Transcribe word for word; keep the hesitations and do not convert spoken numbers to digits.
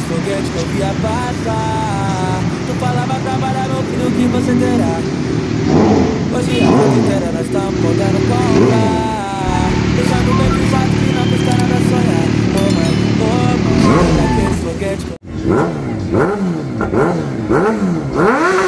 foguete que eu via passar. Tu falava trabalhar, meu filho, que você terá. Hoje a noite inteira nós estamos podendo comprar, deixando bem frisado que não custa nada sonhar. Oh mãe, oh mãe, olha que esse foguete que eu...